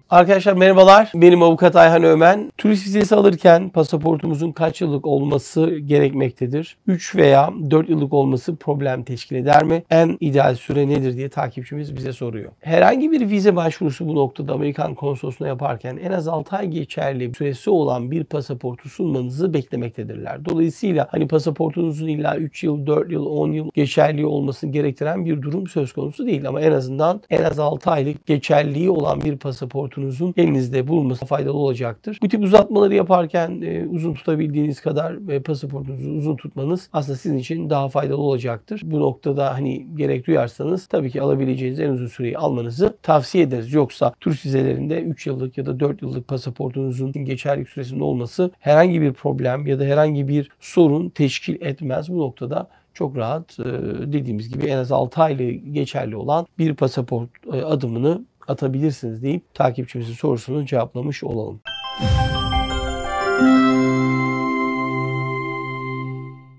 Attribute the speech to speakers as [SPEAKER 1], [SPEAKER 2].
[SPEAKER 1] Arkadaşlar merhabalar. Benim avukat Ayhan Ömen. Turist vizesi alırken pasaportumuzun kaç yıllık olması gerekmektedir? 3 veya 4 yıllık olması problem teşkil eder mi? En ideal süre nedir diye takipçimiz bize soruyor. Herhangi bir vize başvurusu bu noktada Amerikan konsolosluğuna yaparken en az 6 ay geçerli süresi olan bir pasaportu sunmanızı beklemektedirler. Dolayısıyla pasaportunuzun illa 3 yıl, 4 yıl, 10 yıl geçerli olmasını gerektiren bir durum söz konusu değil. Ama en azından en az 6 aylık geçerliği olan bir pasaportunuzun elinizde bulunması faydalı olacaktır. Bu tip uzatmaları yaparken uzun tutabildiğiniz kadar pasaportunuzu uzun tutmanız aslında sizin için daha faydalı olacaktır. Bu noktada gerek duyarsanız tabii ki alabileceğiniz en uzun süreyi almanızı tavsiye ederiz. Yoksa turist vizelerinde 3 yıllık ya da 4 yıllık pasaportunuzun geçerlilik süresinde olması herhangi bir problem ya da herhangi bir sorun teşkil etmez. Bu noktada çok rahat dediğimiz gibi en az 6 aylık geçerli olan bir pasaport adımını atabilirsiniz deyip takipçimizin sorusunu cevaplamış olalım.